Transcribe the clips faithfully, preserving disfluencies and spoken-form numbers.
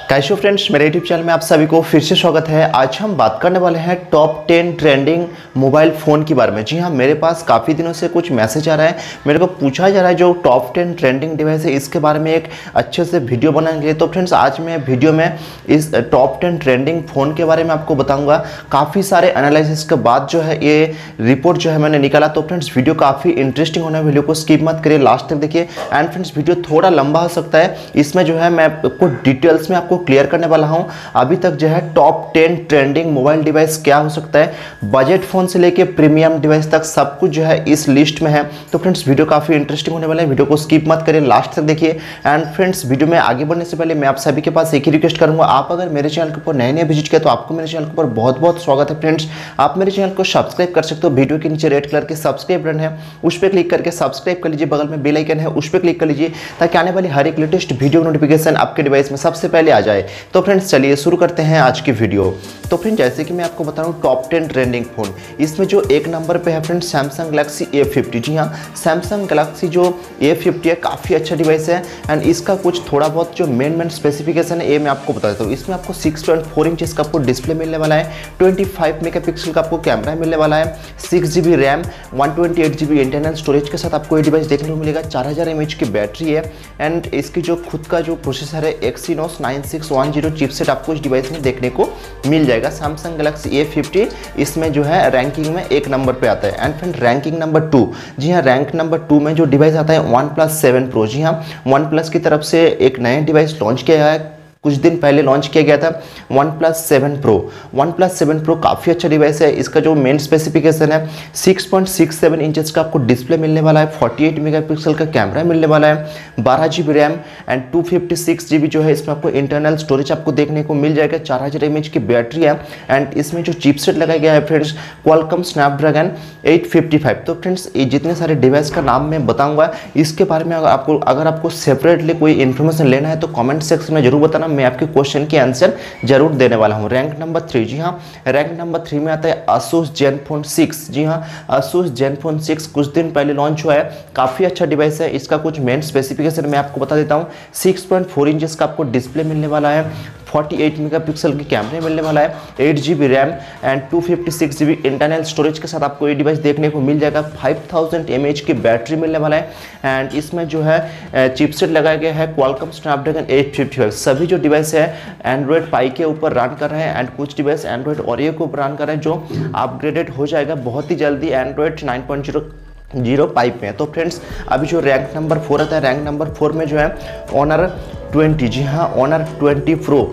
Cashew friends, मेरे YouTube channel में आप सभी को फिर से स्वागत है। आज हम बात करने वाले हैं top ten trending mobile phone के बारे में। जी हाँ, मेरे पास काफ़ी दिनों से कुछ मैसेज आ रहा है, मेरे को पूछा जा रहा है जो टॉप टेन ट्रेंडिंग डिवाइस है इसके बारे में एक अच्छे से वीडियो बनाएंगे। तो फ्रेंड्स, आज मैं वीडियो में इस टॉप टेन ट्रेंडिंग फ़ोन के बारे में आपको बताऊँगा। काफ़ी सारे एनालिसिस के बाद जो है ये रिपोर्ट जो है मैंने निकाला। तो फ्रेंड्स, वीडियो काफ़ी इंटरेस्टिंग होना है, वीडियो को स्किप मत करिए, लास्ट तक देखिए। एंड फ्रेंड्स, वीडियो थोड़ा लंबा हो सकता है, इसमें जो है मैं आपको डिटेल्स में आपको क्लियर करने वाला हूं। अभी तक जो है top ten trending mobile device क्या हो सकता है, बजट फोन से लेके प्रीमियम डिवाइस तक सब कुछ जो है इस लिस्ट में है। तो फ्रेंड्स, वीडियो काफी इंटरेस्टिंग होने वाला है, वीडियो को स्किप मत करिए, लास्ट तक देखिए। एंड फ्रेंड्स, वीडियो में आगे बढ़ने से पहले मैं आप सभी के पास एक ही रिक्वेस्ट करूंगा, आप अगर मेरे चैनल के ऊपर नए नए विजिट किया तो आपको मेरे चैनल के ऊपर बहुत बहुत स्वागत है। फ्रेंड्स, आप मेरे चैनल को सब्सक्राइब कर सकते हो, वीडियो के नीचे रेड कलर के सब्सक्राइब बटन है, उस पर क्लिक करके सब्सक्राइब कर लीजिए। बगल में बेल आइकन है, उस पर क्लिक कर लीजिए ताकि आने वाली हर एक लेटेस्ट वीडियो नोटिफिकेशन आपके डिवाइस में सबसे पहले आ जाए। तो फ्रेंड्स, चलिए शुरू करते हैं आज की वीडियो। तो फ्रेंड्स, जैसे कि मैं आपको बता रहा हूँ टॉप टेन ट्रेंडिंग फोन, इसमें जो एक नंबर पे है friends Samsung Galaxy A fifty. जी हाँ, सैमसंग गैलेक्सी जो ए फिफ्टी है काफ़ी अच्छा डिवाइस है। एंड इसका कुछ थोड़ा बहुत जो मेन मेन स्पेसिफिकेशन है ये मैं आपको बता देता हूँ। इसमें आपको सिक्स पॉइंट फोर इंच का आपको डिस्प्ले मिलने वाला है, ट्वेंटी फाइव मेगा पिक्सल का आपको कैमरा मिलने वाला है, six G B RAM, one twenty eight G B internal storage के साथ आपको ये डिवाइस देखने को मिलेगा। चार हज़ार एम एच की बैटरी है। एंड इसकी जो खुद का जो प्रोसेसर है Exynos nine six one zero chipset आपको इस डिवाइस में देखने को मिल जाएगा। सैमसंग गैलेक्सी ए फिफ्टी इसमें जो है रैंकिंग में एक नंबर पे आता है। And friend, ranking number two, जी हाँ, रैंक नंबर टू में जो डिवाइस आता है वन प्लस सेवन प्रो। जी हाँ, वन प्लस की तरफ से एक नया डिवाइस लॉन्च किया गया है, कुछ दिन पहले लॉन्च किया गया था OnePlus seven Pro. OnePlus seven Pro काफ़ी अच्छा डिवाइस है। इसका जो मेन स्पेसिफिकेशन है six point six seven inches का आपको डिस्प्ले मिलने वाला है, फोर्टी एट मेगापिक्सल का कैमरा मिलने वाला है, बारह G B RAM and two fifty six G B जो है इसमें आपको इंटरनल स्टोरेज आपको देखने को मिल जाएगा। चार हज़ार एम एच की बैटरी है। एंड इसमें जो चिपसेट लगाया गया है friends Qualcomm Snapdragon eight fifty five. तो फ्रेंड्स, ये जितने सारे डिवाइस का नाम मैं बताऊंगा, इसके बारे में अगर आपको अगर आपको सेपरेटली कोई इन्फॉर्मेशन लेना है तो कमेंट सेक्शन में जरूर बताना, मैं आपके क्वेश्चन के आंसर जरूर देने वाला हूं। रैंक नंबर थ्री, जी हाँ, रैंक नंबर थ्री में आता है Asus Zenfone सिक्स। जी हाँ, Asus Zenfone सिक्स कुछ दिन पहले लॉन्च हुआ है, काफी अच्छा डिवाइस है। इसका कुछ मेन स्पेसिफिकेशन मैं आपको बता देता हूं। सिक्स पॉइंट फोर इंचेस का आपको डिस्प्ले मिलने वाला है, फोर्टी एट मेगापिक्सल की कैमरे मिलने वाला है, eight G B RAM and two fifty six G B internal storage के साथ आपको ये डिवाइस देखने को मिल जाएगा। फाइव थाउजेंड एम एच की बैटरी मिलने वाला है। एंड इसमें जो है चिपसेट लगाया गया है Qualcomm Snapdragon eight fifty five. सभी जो डिवाइस है एंड्रॉयड पाई के ऊपर रन कर रहे हैं एंड कुछ डिवाइस एंड्रॉयड ओरियो के ऊपर रन कर रहे हैं जो अपग्रेडेड हो जाएगा बहुत ही जल्दी Android nine point zero zero pie में। तो फ्रेंड्स, अभी जो रैंक नंबर फोर आता है, रैंक नंबर फोर में जो है ऑनर ट्वेंटी, जी हाँ, Honor twenty Pro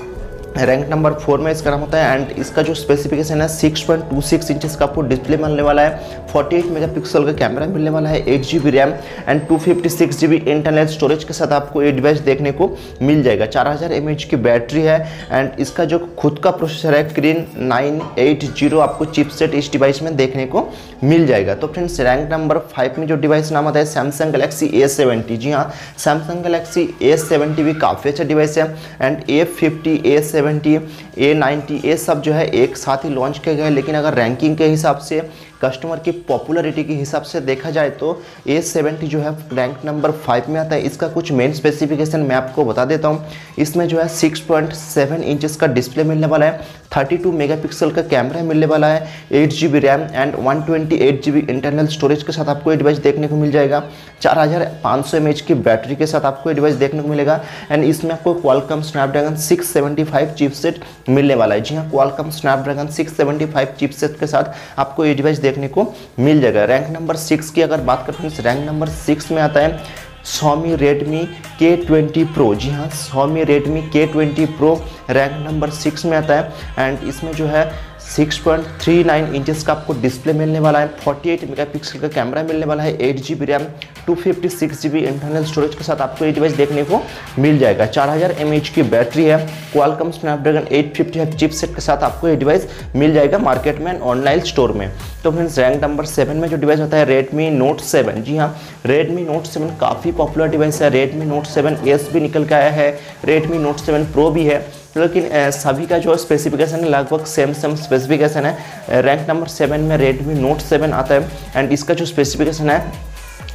rank number four में इसका नाम होता है। एंड इसका जो स्पेसिफिकेशन है six point two six inches का आपको डिस्प्ले मिलने वाला है, फोर्टी एट मेगापिक्सल का कैमरा मिलने वाला है, eight G B RAM and two fifty six G B internal storage के साथ आपको ये डिवाइस देखने को मिल जाएगा। चार हज़ार एम एच की बैटरी है। एंड इसका जो खुद का प्रोसेसर है क्रीन नाइन एट जीरो आपको चिपसेट इस डिवाइस में देखने को मिल जाएगा। तो फ्रेंड्स, रैंक नंबर फाइव में जो डिवाइस नाम आता है सैमसंग गैलेक्सी ए सेवेंटी। जी हाँ, सैमसंग गैलेक्सी ए सेवेंटी भी काफ़ी अच्छा डिवाइस है। And A fifty, A seventy, A ninety ये सब जो है एक साथ ही लॉन्च किया गया है। लेकिन अगर रैंकिंग के हिसाब से, कस्टमर की पॉपुलैरिटी के हिसाब से देखा जाए तो ए सेवेंटी जो है रैंक नंबर फाइव में आता है। इसका कुछ मेन स्पेसिफिकेशन मैं आपको बता देता हूँ। इसमें जो है सिक्स पॉइंट सेवन इंचेस का डिस्प्ले मिलने वाला है, थर्टी टू मेगापिक्सल का कैमरा मिलने वाला है, eight G B RAM and one twenty eight G B internal storage के साथ आपको ये डिवाइस देखने को मिल जाएगा। चार हज़ार पाँच सौ एम एच की बैटरी के साथ आपको ये डिवाइस देखने को मिलेगा। एंड इसमें आपको Qualcomm Snapdragon six seventy five chipset मिलने वाला है। जी हाँ, Qualcomm Snapdragon six seventy five chipset के साथ आपको ये डिवाइस देखने को मिल जाएगा। रैंक नंबर सिक्स की अगर बात करते हैं, रैंक नंबर सिक्स में आता है Xiaomi Redmi K twenty Pro। जी हाँ, Xiaomi Redmi K twenty Pro rank number six में आता है। एंड इसमें जो है six point three nine inches का आपको डिस्प्ले मिलने वाला है, फोर्टी एट मेगापिक्सल का कैमरा मिलने वाला है, eight G B RAM, two fifty six G B internal storage के साथ आपको ये डिवाइस देखने को मिल जाएगा। चार हज़ार एम एच की बैटरी है, Qualcomm Snapdragon eight fifty five chipset के साथ आपको ये डिवाइस मिल जाएगा मार्केट में, ऑनलाइन स्टोर में। तो फ्रेंड्स, रैंक नंबर सेवन में जो डिवाइस होता है रेडमी नोट सेवन। जी हाँ, रेडमी नोट सेवन काफ़ी पॉपुलर डिवाइस है। रेडमी नोट सेवन एस भी निकल के आया है, रेडमी नोट सेवन प्रो भी है, लेकिन सभी का जो स्पेसिफिकेशन है लगभग सेम सेम स्पेसिफिकेशन है। रैंक नंबर सेवन में रेडमी नोट सेवन आता है। एंड इसका जो स्पेसिफिकेशन है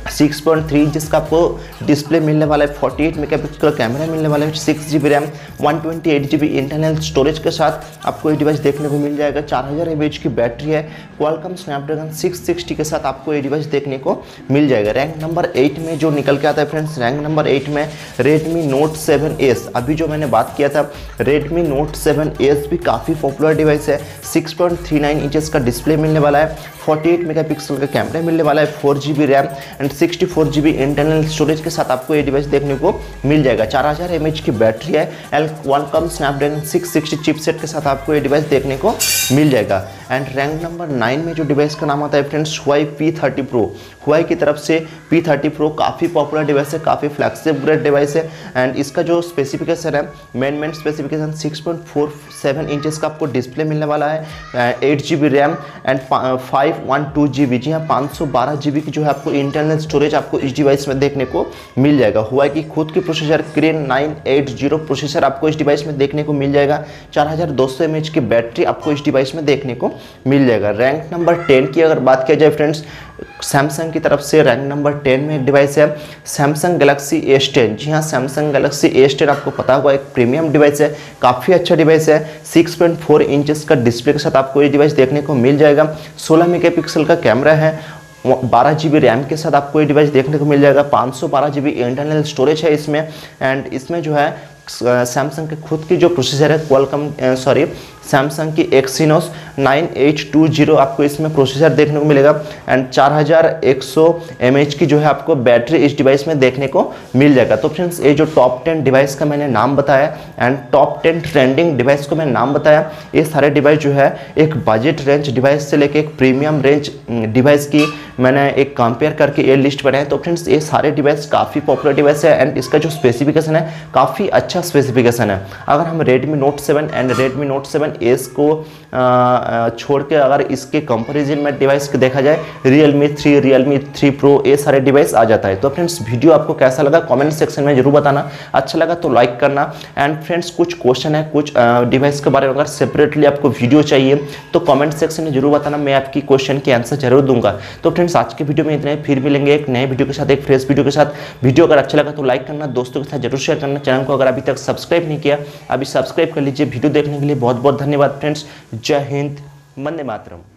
सिक्स पॉइंट थ्री इंच का आपको डिस्प्ले मिलने वाला है, फोर्टी एट मेगापिक्सल का कैमरा मिलने वाला है, six G B RAM, one twenty eight G B internal storage के साथ आपको ये डिवाइस देखने को मिल जाएगा। चार हज़ार एम ए एच की बैटरी है, क्वालकॉम स्नैपड्रैगन सिक्स सिक्सटी के साथ आपको ये डिवाइस देखने को मिल जाएगा। रैंक नंबर एट में जो निकल के आता है फ्रेंड्स, रैंक नंबर एट में Redmi Note सेवन एस। अभी जो मैंने बात किया था Redmi Note सेवन एस भी काफ़ी पॉपुलर डिवाइस है, six point three nine inches का डिस्प्ले मिलने वाला है, फोर्टी एट मेगापिक्सल का कैमरा मिलने वाला है, four G B RAM and sixty four G B internal storage के साथ आपको ये डिवाइस देखने को मिल जाएगा। चार हज़ार एम ए एच की बैटरी है and Qualcomm Snapdragon six sixty chipset के साथ आपको ये डिवाइस देखने को मिल जाएगा। एंड रैंक नंबर नाइन में जो डिवाइस का नाम आता है friends Huawei P thirty Pro। Huawei की तरफ से पी थर्टी Pro काफ़ी पॉपुलर डिवाइस है, काफ़ी फ्लैगशिप ग्रेड डिवाइस है एंड इसका जो स्पेसिफिकेशन है, main main specification six point four seven inches का आपको डिस्प्ले मिलने वाला है, eight G B RAM and five one two G B, जी हाँ पाँच सौ बारह जी बी की जो है आपको इंटरनल स्टोरेज आपको इस डिवाइस में देखने को मिल जाएगा। Huawei की खुद की processor Kirin nine eight zero processor आपको इस डिवाइस में देखने को मिल जाएगा। चार हज़ार दो सौ एम ए एच की बैटरी आपको इस डिवाइस में देखने को मिल जाएगा। रैंक नंबर टेन की अगर बात किया जाए फ्रेंड्स, सैमसंग की तरफ से रैंक नंबर टेन में एक डिवाइस है सैमसंग गैलेक्सी एस टेन। जी हाँ, सैमसंग गैलेक्सी एस टेन आपको पता होगा एक प्रीमियम डिवाइस है, काफ़ी अच्छा डिवाइस है, सिक्स पॉइंट फोर इंचेस का डिस्प्ले के साथ आपको ये डिवाइस देखने को मिल जाएगा। सोलह मेगापिक्सल का कैमरा है, बारह जी बी रैम के साथ आपको ये डिवाइस देखने को मिल जाएगा, पाँच सौ बारह जी बी इंटरनल स्टोरेज है इसमें एंड इसमें जो है सैमसंग के खुद की जो प्रोसेसर है क्वालकॉम सॉरी सैमसंग की Exynos nine eight two zero आपको इसमें प्रोसेसर देखने को मिलेगा एंड चार हज़ार एक सौ एम ए एच की जो है आपको बैटरी इस डिवाइस में देखने को मिल जाएगा। तो फ्रेंड्स ये जो टॉप टेन डिवाइस का मैंने नाम बताया and top ten trending device को मैंने नाम बताया, ये सारे डिवाइस जो है एक बजट रेंज डिवाइस से लेके एक प्रीमियम रेंज डिवाइस की मैंने एक कंपेयर करके ये लिस्ट बनाया। तो फ्रेंड्स ये सारे डिवाइस काफ़ी पॉपुलर डिवाइस है एंड इसका जो स्पेसिफिकेशन है काफ़ी अच्छा स्पेसिफिकेशन है। अगर हम Redmi Note seven and Redmi Note seven S को छोड़ के अगर इसके कंपैरिजन में डिवाइस को देखा जाए Realme three, Realme three Pro ये सारे डिवाइस आ जाता है। तो फ्रेंड्स वीडियो आपको कैसा लगा कमेंट सेक्शन में जरूर बताना, अच्छा लगा तो लाइक करना एंड फ्रेंड्स कुछ क्वेश्चन है, कुछ डिवाइस के बारे में अगर सेपरेटली आपको वीडियो चाहिए तो कमेंट सेक्शन में जरूर बताना, मैं आपकी क्वेश्चन के आंसर जरूर दूंगा। तो फ्रेंड्स आज के वीडियो में इतना ही, फिर मिलेंगे एक नए वीडियो के साथ, एक फ्रेश वीडियो के साथ। वीडियो अगर अच्छा लगा तो लाइक करना, दोस्तों के साथ जरूर शेयर करना, चैनल को अगर अभी तक सब्सक्राइब नहीं किया अभी सब्सक्राइब कर लीजिए। वीडियो देखने के लिए बहुत बहुत धन्यवाद फ्रेंड्स। जय हिंद, वंदे मातरम।